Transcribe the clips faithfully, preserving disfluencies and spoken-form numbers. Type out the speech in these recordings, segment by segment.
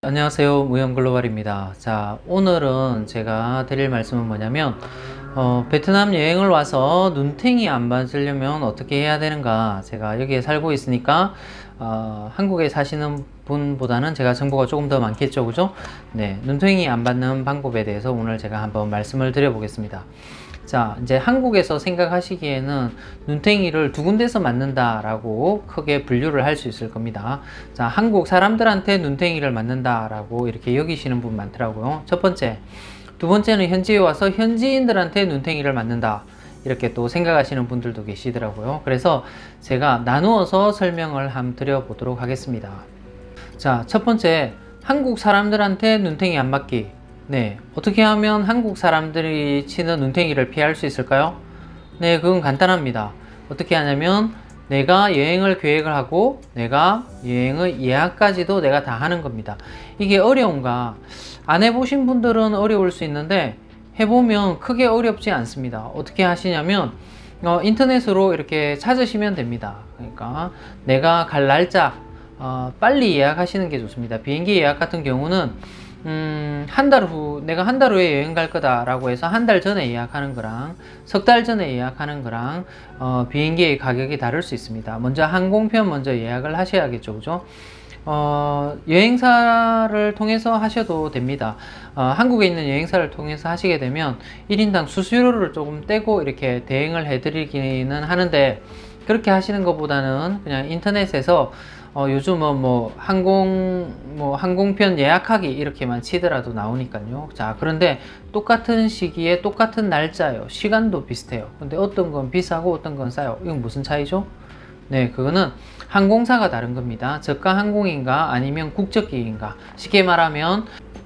안녕하세요, 무형글로벌입니다. 자, 오늘은 제가 드릴 말씀은 뭐냐면 어, 베트남 여행을 와서 눈탱이 안 맞으려면 어떻게 해야 되는가. 제가 여기에 살고 있으니까 어, 한국에 사시는 분보다는 제가 정보가 조금 더 많겠죠, 그죠? 네, 눈탱이 안 받는 방법에 대해서 오늘 제가 한번 말씀을 드려 보겠습니다. 자, 이제 한국에서 생각하시기에는 눈탱이를 두 군데서 맞는다 라고 크게 분류를 할 수 있을 겁니다. 자, 한국 사람들한테 눈탱이를 맞는다 라고 이렇게 여기시는 분 많더라고요. 첫 번째. 두 번째는 현지에 와서 현지인들한테 눈탱이를 맞는다, 이렇게 또 생각하시는 분들도 계시더라고요. 그래서 제가 나누어서 설명을 한번 드려보도록 하겠습니다. 자, 첫 번째, 한국 사람들한테 눈탱이 안 맞기. 네, 어떻게 하면 한국 사람들이 치는 눈탱이를 피할 수 있을까요? 네, 그건 간단합니다. 어떻게 하냐면 내가 여행을 계획을 하고 내가 여행의 예약까지도 내가 다 하는 겁니다. 이게 어려운가? 안 해보신 분들은 어려울 수 있는데 해보면 크게 어렵지 않습니다. 어떻게 하시냐면 어, 인터넷으로 이렇게 찾으시면 됩니다. 그러니까 내가 갈 날짜 어, 빨리 예약하시는 게 좋습니다. 비행기 예약 같은 경우는 음, 한 달 후, 내가 한 달 후에 여행 갈 거다 라고 해서 한 달 전에 예약하는 거랑 석 달 전에 예약하는 거랑 어, 비행기의 가격이 다를 수 있습니다. 먼저 항공편 먼저 예약을 하셔야겠죠, 그죠? 어, 여행사를 통해서 하셔도 됩니다. 어, 한국에 있는 여행사를 통해서 하시게 되면 일 인당 수수료를 조금 떼고 이렇게 대행을 해드리기는 하는데, 그렇게 하시는 것보다는 그냥 인터넷에서 어, 요즘은 뭐 항공 뭐 항공편 예약하기 이렇게만 치더라도 나오니까요. 자, 그런데 똑같은 시기에 똑같은 날짜예요. 시간도 비슷해요. 근데 어떤 건 비싸고 어떤 건 싸요. 이건 무슨 차이죠? 네, 그거는 항공사가 다른 겁니다. 저가 항공인가 아니면 국적기인가. 쉽게 말하면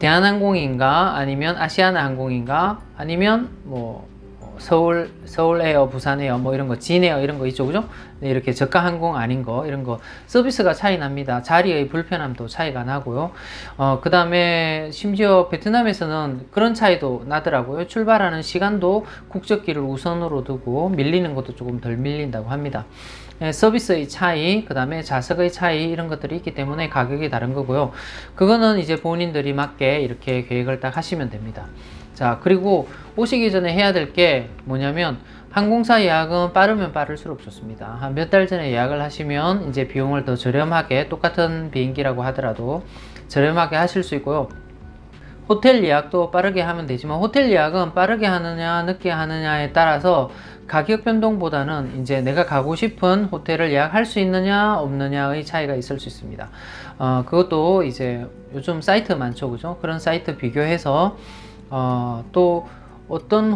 대한항공인가 아니면 아시아나 항공인가 아니면 뭐 서울, 서울에어, 부산에어, 뭐 이런 거, 진에어 이런 거 있죠, 그죠? 네, 이렇게 저가 항공 아닌 거, 이런 거 서비스가 차이 납니다. 자리의 불편함도 차이가 나고요. 어, 그 다음에 심지어 베트남에서는 그런 차이도 나더라고요. 출발하는 시간도 국적기를 우선으로 두고 밀리는 것도 조금 덜 밀린다고 합니다. 네, 서비스의 차이, 그 다음에 좌석의 차이, 이런 것들이 있기 때문에 가격이 다른 거고요. 그거는 이제 본인들이 맞게 이렇게 계획을 딱 하시면 됩니다. 자, 그리고 오시기 전에 해야 될 게 뭐냐면 항공사 예약은 빠르면 빠를수록 좋습니다. 한 몇 달 전에 예약을 하시면 이제 비용을 더 저렴하게, 똑같은 비행기라고 하더라도 저렴하게 하실 수 있고요. 호텔 예약도 빠르게 하면 되지만 호텔 예약은 빠르게 하느냐 늦게 하느냐에 따라서 가격 변동보다는 이제 내가 가고 싶은 호텔을 예약할 수 있느냐 없느냐의 차이가 있을 수 있습니다. 어, 그것도 이제 요즘 사이트 많죠, 그죠? 그런 사이트 비교해서 어, 또 어떤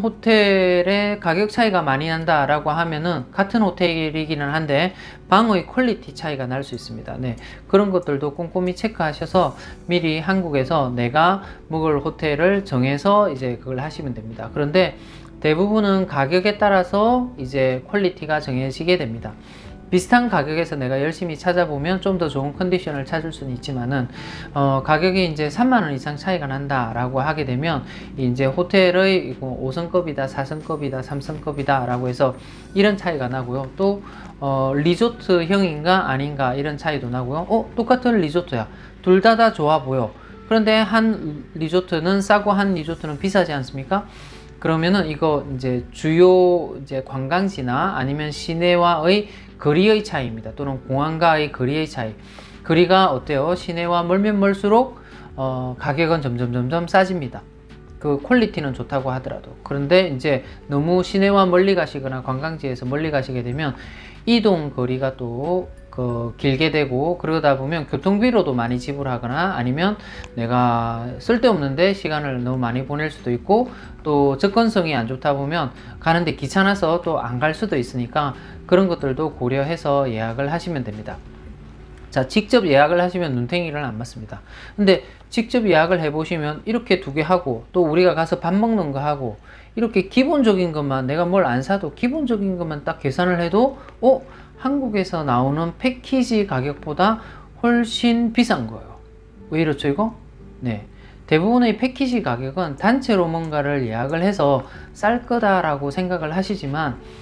호텔의 가격 차이가 많이 난다 라고 하면은 같은 호텔이기는 한데 방의 퀄리티 차이가 날 수 있습니다. 네, 그런 것들도 꼼꼼히 체크하셔서 미리 한국에서 내가 묵을 호텔을 정해서 이제 그걸 하시면 됩니다. 그런데 대부분은 가격에 따라서 이제 퀄리티가 정해지게 됩니다. 비슷한 가격에서 내가 열심히 찾아보면 좀 더 좋은 컨디션을 찾을 수는 있지만은 어, 가격이 이제 삼만 원 이상 차이가 난다 라고 하게 되면 이제 호텔의 오 성급이다 사 성급이다 삼 성급이다 라고 해서 이런 차이가 나고요. 또 어, 리조트형인가 아닌가 이런 차이도 나고요. 어, 똑같은 리조트야, 둘 다 다 좋아 보여. 그런데 한 리조트는 싸고 한 리조트는 비싸지 않습니까? 그러면은 이거 이제 주요 이제 관광지나 아니면 시내와의 거리의 차이입니다. 또는 공항과의 거리의 차이. 거리가 어때요? 시내와 멀면 멀수록 어, 가격은 점점 점점 싸집니다. 그 퀄리티는 좋다고 하더라도. 그런데 이제 너무 시내와 멀리 가시거나 관광지에서 멀리 가시게 되면 이동 거리가 또 그 길게 되고, 그러다 보면 교통비로도 많이 지불하거나 아니면 내가 쓸데없는데 시간을 너무 많이 보낼 수도 있고, 또 접근성이 안 좋다 보면 가는데 귀찮아서 또 안 갈 수도 있으니까 그런 것들도 고려해서 예약을 하시면 됩니다. 자, 직접 예약을 하시면 눈탱이를 안 맞습니다. 근데 직접 예약을 해 보시면 이렇게 두 개 하고 또 우리가 가서 밥 먹는 거 하고 이렇게 기본적인 것만, 내가 뭘 안 사도 기본적인 것만 딱 계산을 해도 어? 한국에서 나오는 패키지 가격보다 훨씬 비싼 거예요. 왜 이렇죠, 이거? 네, 대부분의 패키지 가격은 단체로 뭔가를 예약을 해서 쌀 거다라고 생각을 하시지만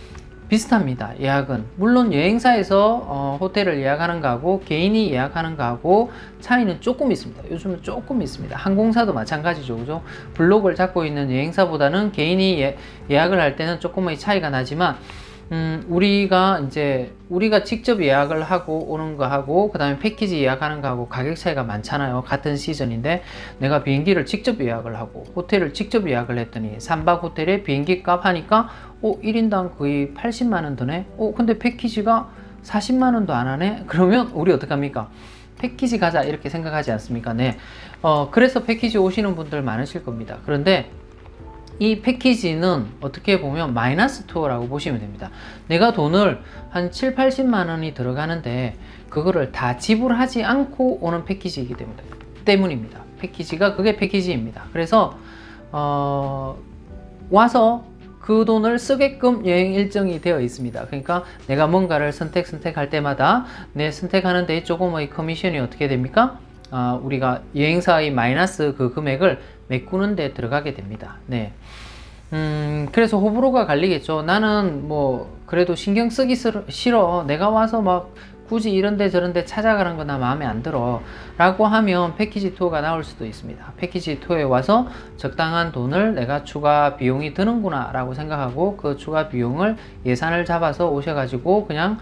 비슷합니다. 예약은 물론 여행사에서 어, 호텔을 예약하는 거하고 개인이 예약하는 거하고 차이는 조금 있습니다. 요즘은 조금 있습니다. 항공사도 마찬가지죠, 그죠? 블록을 잡고 있는 여행사보다는 개인이 예, 예약을 할 때는 조금의 차이가 나지만 음, 우리가 이제 우리가 직접 예약을 하고 오는 거 하고 그 다음에 패키지 예약하는 거 하고 가격 차이가 많잖아요. 같은 시즌인데 내가 비행기를 직접 예약을 하고 호텔을 직접 예약을 했더니 삼 박 호텔에 비행기 값 하니까 어, 일 인당 거의 팔십만 원 드네. 어, 근데 패키지가 사십만 원도 안 하네. 그러면 우리 어떡합니까? 패키지 가자 이렇게 생각하지 않습니까? 네. 어, 그래서 패키지 오시는 분들 많으실 겁니다. 그런데 이 패키지는 어떻게 보면 마이너스 투어라고 보시면 됩니다. 내가 돈을 한 칠, 팔십만 원이 들어가는데 그거를 다 지불하지 않고 오는 패키지이기 때문에, 때문입니다. 패키지가 그게 패키지입니다. 그래서 어, 와서 그 돈을 쓰게끔 여행 일정이 되어 있습니다. 그러니까 내가 뭔가를 선택 선택할 때마다 내 선택하는데 조금의 커미션이 어떻게 됩니까? 어, 우리가 여행사의 마이너스 그 금액을 메꾸는 데 들어가게 됩니다. 네. 음, 그래서 호불호가 갈리겠죠. 나는 뭐 그래도 신경 쓰기 싫어. 내가 와서 막 굳이 이런데 저런데 찾아가는 거 나 마음에 안 들어 라고 하면 패키지 투어가 나올 수도 있습니다. 패키지 투어에 와서 적당한 돈을 내가 추가 비용이 드는구나 라고 생각하고 그 추가 비용을 예산을 잡아서 오셔가지고 그냥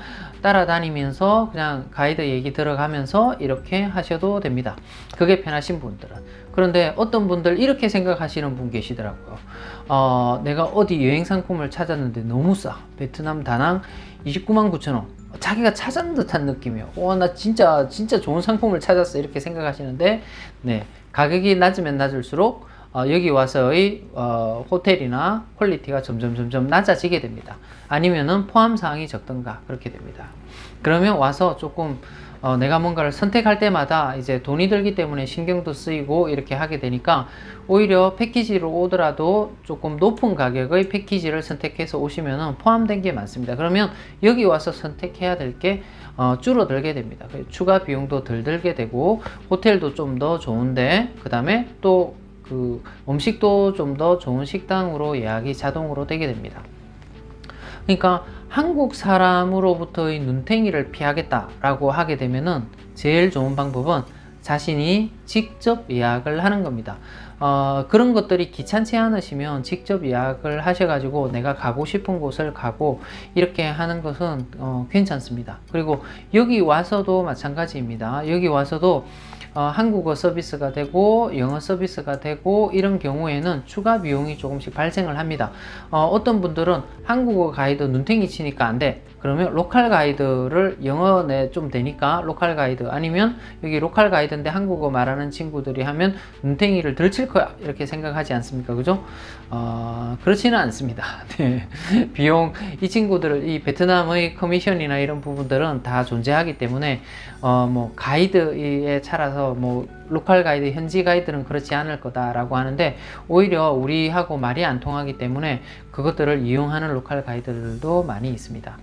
따라다니면서 그냥 가이드 얘기 들어가면서 이렇게 하셔도 됩니다. 그게 편하신 분들은. 그런데 어떤 분들 이렇게 생각하시는 분 계시더라고요. 어, 내가 어디 여행 상품을 찾았는데 너무 싸. 베트남 다낭 이십구만 구천 원. 자기가 찾은 듯한 느낌이에요. 와, 나 진짜 진짜 좋은 상품을 찾았어 이렇게 생각하시는데, 네, 가격이 낮으면 낮을수록 어, 여기 와서의 어, 호텔이나 퀄리티가 점점 점점 낮아지게 됩니다. 아니면은 포함 사항이 적던가 그렇게 됩니다. 그러면 와서 조금 어, 내가 뭔가를 선택할 때마다 이제 돈이 들기 때문에 신경도 쓰이고 이렇게 하게 되니까 오히려 패키지로 오더라도 조금 높은 가격의 패키지를 선택해서 오시면 포함된 게 많습니다. 그러면 여기 와서 선택해야 될 게 어, 줄어들게 됩니다. 추가 비용도 덜 들게 되고 호텔도 좀 더 좋은데 그 다음에 또 그 음식도 좀 더 좋은 식당으로 예약이 자동으로 되게 됩니다. 그러니까 한국 사람으로부터의 눈탱이를 피하겠다라고 하게 되면은 제일 좋은 방법은 자신이 직접 예약을 하는 겁니다. 어, 그런 것들이 귀찮지 않으시면 직접 예약을 하셔가지고 내가 가고 싶은 곳을 가고 이렇게 하는 것은 어, 괜찮습니다. 그리고 여기 와서도 마찬가지입니다. 여기 와서도 어, 한국어 서비스가 되고 영어 서비스가 되고 이런 경우에는 추가 비용이 조금씩 발생을 합니다. 어, 어떤 분들은 한국어 가이드 눈탱이 치니까 안 돼. 그러면 로컬 가이드를 영어에 좀 되니까 로컬 가이드, 아니면 여기 로컬 가이드인데 한국어 말하는 친구들이 하면 눈탱이를 덜 칠 거야 이렇게 생각하지 않습니까? 그죠? 어, 그렇지는 않습니다. 네. 비용, 이 친구들, 이 베트남의 커미션이나 이런 부분들은 다 존재하기 때문에 어, 뭐 가이드에 차라서 뭐 로컬 가이드, 현지 가이드는 그렇지 않을 거다라고 하는데 오히려 우리하고 말이 안 통하기 때문에 그것들을 이용하는 로컬 가이드들도 많이 있습니다.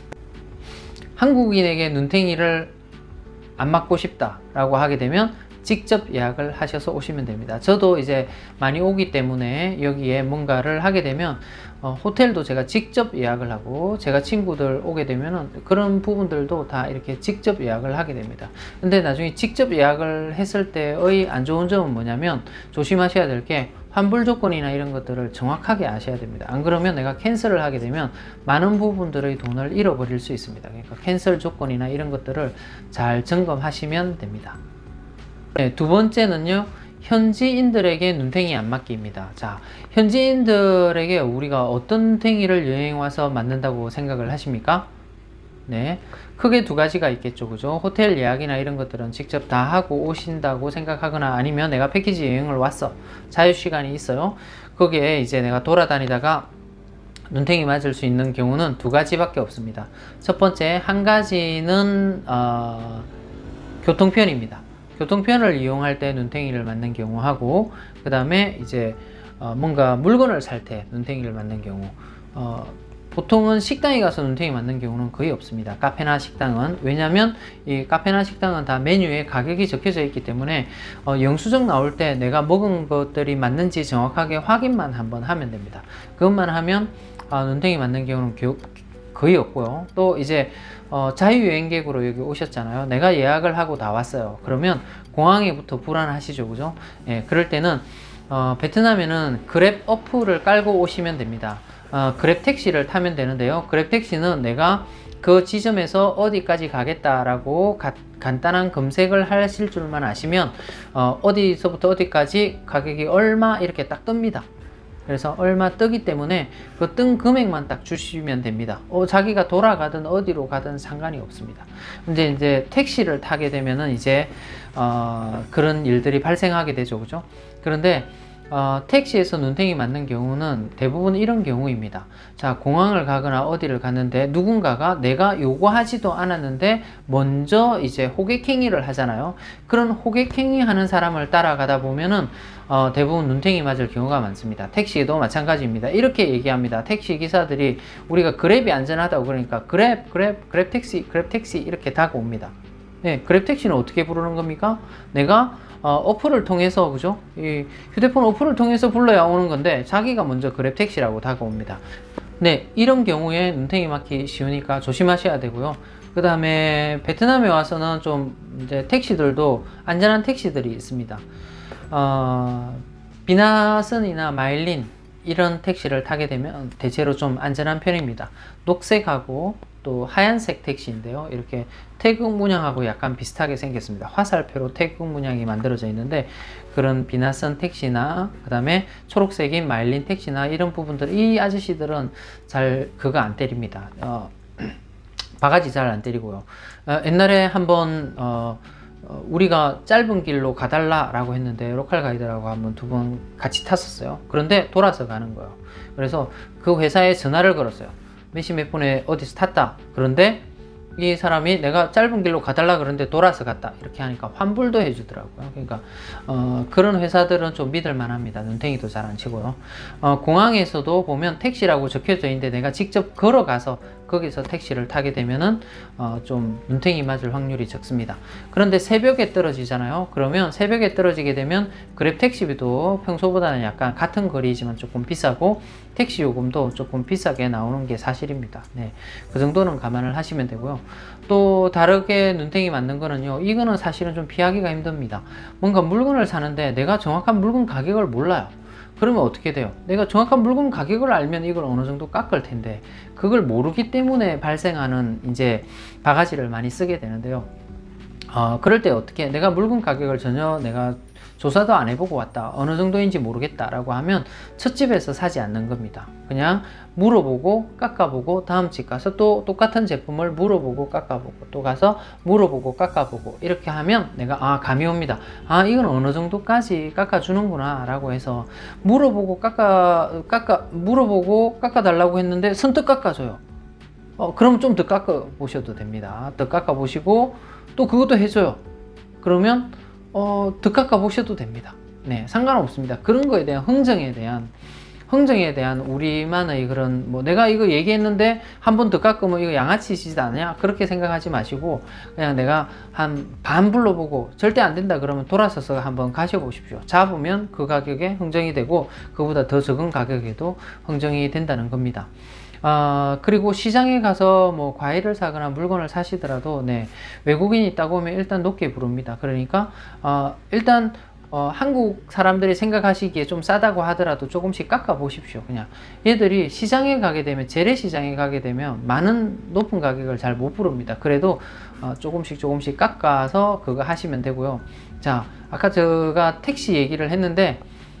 한국인에게 눈탱이를 안 맞고 싶다 라고 하게 되면 직접 예약을 하셔서 오시면 됩니다. 저도 이제 많이 오기 때문에 여기에 뭔가를 하게 되면 어, 호텔도 제가 직접 예약을 하고 제가 친구들 오게 되면은 그런 부분들도 다 이렇게 직접 예약을 하게 됩니다. 근데 나중에 직접 예약을 했을 때의 안 좋은 점은 뭐냐면 조심하셔야 될 게 환불 조건이나 이런 것들을 정확하게 아셔야 됩니다. 안 그러면 내가 캔슬을 하게 되면 많은 부분들의 돈을 잃어버릴 수 있습니다. 그러니까 캔슬 조건이나 이런 것들을 잘 점검하시면 됩니다. 네, 두 번째는요, 현지인들에게 눈탱이 안 맞기입니다. 자, 현지인들에게 우리가 어떤 눈탱이를 여행 와서 맞는다고 생각을 하십니까? 네, 크게 두 가지가 있겠죠, 그죠? 호텔 예약이나 이런 것들은 직접 다 하고 오신다고 생각하거나, 아니면 내가 패키지 여행을 왔어, 자유시간이 있어요. 거기에 이제 내가 돌아다니다가 눈탱이 맞을 수 있는 경우는 두 가지밖에 없습니다. 첫 번째, 한 가지는 어, 교통편입니다. 교통편을 이용할 때 눈탱이를 맞는 경우하고, 그 다음에 이제 어 뭔가 물건을 살 때 눈탱이를 맞는 경우, 어 보통은 식당에 가서 눈탱이 맞는 경우는 거의 없습니다. 카페나 식당은. 왜냐면 이 카페나 식당은 다 메뉴에 가격이 적혀져 있기 때문에 어 영수증 나올 때 내가 먹은 것들이 맞는지 정확하게 확인만 한번 하면 됩니다. 그것만 하면 아, 눈탱이 맞는 경우는 교, 거의 없고요. 또 이제 어, 자유여행객으로 여기 오셨잖아요. 내가 예약을 하고 나왔어요. 그러면 공항에부터 불안하시죠, 그죠? 예, 그럴 때는 어, 베트남에는 그랩 어플을 깔고 오시면 됩니다. 어, 그랩 택시를 타면 되는데요. 그랩 택시는 내가 그 지점에서 어디까지 가겠다라고 가, 간단한 검색을 하실 줄만 아시면 어, 어디서부터 어디까지 가격이 얼마 이렇게 딱 뜹니다. 그래서 얼마 뜨기 때문에 그 뜬 금액만 딱 주시면 됩니다. 어, 자기가 돌아가든 어디로 가든 상관이 없습니다. 근데 이제 택시를 타게 되면은 이제 어, 그런 일들이 발생하게 되죠, 그죠? 그런데 어, 택시에서 눈탱이 맞는 경우는 대부분 이런 경우입니다. 자, 공항을 가거나 어디를 갔는데 누군가가 내가 요구하지도 않았는데 먼저 이제 호객행위를 하잖아요. 그런 호객행위 하는 사람을 따라가다 보면은 어, 대부분 눈탱이 맞을 경우가 많습니다. 택시도 마찬가지입니다. 이렇게 얘기합니다. 택시 기사들이 우리가 그랩이 안전하다고 그러니까 그랩, 그랩, 그랩 택시, 그랩 택시 이렇게 다가옵니다. 네, 그랩 택시는 어떻게 부르는 겁니까? 내가 어, 어플을 통해서, 그죠? 이 휴대폰 어플을 통해서 불러야 오는 건데 자기가 먼저 그랩 택시라고 다가옵니다. 네, 이런 경우에 눈탱이 맞기 쉬우니까 조심하셔야 되고요. 그 다음에 베트남에 와서는 좀 이제 택시들도 안전한 택시들이 있습니다. 어, 비나슨이나 마일린 이런 택시를 타게 되면 대체로 좀 안전한 편입니다. 녹색하고 또 하얀색 택시인데요. 이렇게 태극 문양하고 약간 비슷하게 생겼습니다. 화살표로 태극 문양이 만들어져 있는데 그런 비나선 택시나 그 다음에 초록색인 마일린 택시나 이런 부분들 이 아저씨들은 잘 그거 안 때립니다. 어, 바가지 잘 안 때리고요. 어, 옛날에 한번 어, 어, 우리가 짧은 길로 가달라 라고 했는데 로컬 가이드라고 한번 두 번 같이 탔었어요. 그런데 돌아서 가는 거예요. 그래서 그 회사에 전화를 걸었어요. 몇 시 몇 분에 어디서 탔다. 그런데 이 사람이 내가 짧은 길로 가달라 그러는데 돌아서 갔다 이렇게 하니까 환불도 해주더라고요. 그러니까 어, 그런 회사들은 좀 믿을 만합니다. 눈탱이도 잘 안 치고요. 어, 공항에서도 보면 택시라고 적혀져 있는데 내가 직접 걸어가서 거기서 택시를 타게 되면은 어, 좀 눈탱이 맞을 확률이 적습니다. 그런데 새벽에 떨어지잖아요. 그러면 새벽에 떨어지게 되면 그랩 택시비도 평소보다는 약간 같은 거리지만 조금 비싸고 택시 요금도 조금 비싸게 나오는 게 사실입니다. 네, 그 정도는 감안을 하시면 되고요. 또 다르게 눈탱이 맞는 거는요, 이거는 사실은 좀 피하기가 힘듭니다. 뭔가 물건을 사는데 내가 정확한 물건 가격을 몰라요. 그러면 어떻게 돼요? 내가 정확한 물건 가격을 알면 이걸 어느 정도 깎을 텐데 그걸 모르기 때문에 발생하는 이제 바가지를 많이 쓰게 되는데요. 어, 그럴 때 어떻게 내가 물건 가격을 전혀 내가 조사도 안 해보고 왔다, 어느 정도인지 모르겠다 라고 하면 첫 집에서 사지 않는 겁니다. 그냥 물어보고 깎아보고 다음 집 가서 또 똑같은 제품을 물어보고 깎아보고 또 가서 물어보고 깎아보고 이렇게 하면 내가 아 감이 옵니다. 아 이건 어느 정도까지 깎아주는구나 라고 해서 물어보고 깎아 깎아 물어보고 깎아달라고 했는데 선뜻 깎아줘요. 어 그럼 좀 더 깎아 보셔도 됩니다. 더 깎아 보시고 또 그것도 해줘요. 그러면 어, 더 깎아 보셔도 됩니다. 네, 상관없습니다. 그런 거에 대한 흥정에 대한 흥정에 대한 우리만의 그런 뭐 내가 이거 얘기했는데 한 번 더 깎으면 이거 양아치시지 않냐 그렇게 생각하지 마시고 그냥 내가 한 반 불러보고 절대 안 된다 그러면 돌아서서 한번 가셔 보십시오. 잡으면 그 가격에 흥정이 되고 그보다 더 적은 가격에도 흥정이 된다는 겁니다. 아, 그리고 시장에 가서 뭐 과일을 사거나 물건을 사시더라도 네, 외국인이 있다고 하면 일단 높게 부릅니다. 그러니까 어, 일단 어, 한국 사람들이 생각하시기에 좀 싸다고 하더라도 조금씩 깎아 보십시오. 그냥 얘들이 시장에 가게 되면 재래시장에 가게 되면 많은 높은 가격을 잘 못 부릅니다. 그래도 어, 조금씩 조금씩 깎아서 그거 하시면 되고요. 자, 아까 제가 택시 얘기를 했는데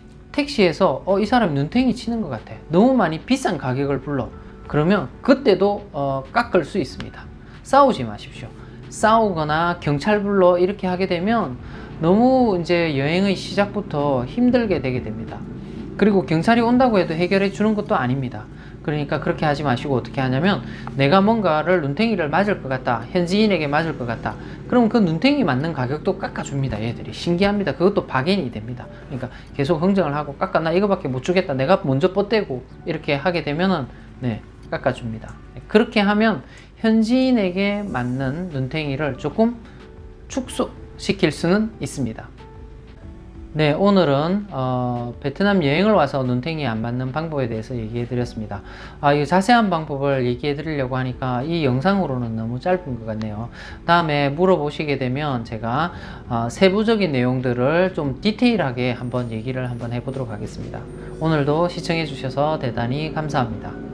택시에서 어, 이 사람 눈탱이 치는 것 같아, 너무 많이 비싼 가격을 불러. 그러면 그때도 어, 깎을 수 있습니다. 싸우지 마십시오. 싸우거나 경찰 불러 이렇게 하게 되면 너무 이제 여행의 시작부터 힘들게 되게 됩니다. 그리고 경찰이 온다고 해도 해결해 주는 것도 아닙니다. 그러니까 그렇게 하지 마시고 어떻게 하냐면 내가 뭔가를 눈탱이를 맞을 것 같다, 현지인에게 맞을 것 같다, 그럼 그 눈탱이 맞는 가격도 깎아줍니다. 얘들이 신기합니다. 그것도 박앤이 됩니다. 그러니까 계속 흥정을 하고 깎아, 나 이거밖에 못 주겠다, 내가 먼저 뻗대고 이렇게 하게 되면은 네, 깎아줍니다. 그렇게 하면 현지인에게 맞는 눈탱이를 조금 축소시킬 수는 있습니다. 네, 오늘은 어, 베트남 여행을 와서 눈탱이 안 맞는 방법에 대해서 얘기해 드렸습니다. 아, 이 자세한 방법을 얘기해 드리려고 하니까 이 영상으로는 너무 짧은 것 같네요. 다음에 물어보시게 되면 제가 어, 세부적인 내용들을 좀 디테일하게 한번 얘기를 한번 해보도록 하겠습니다. 오늘도 시청해 주셔서 대단히 감사합니다.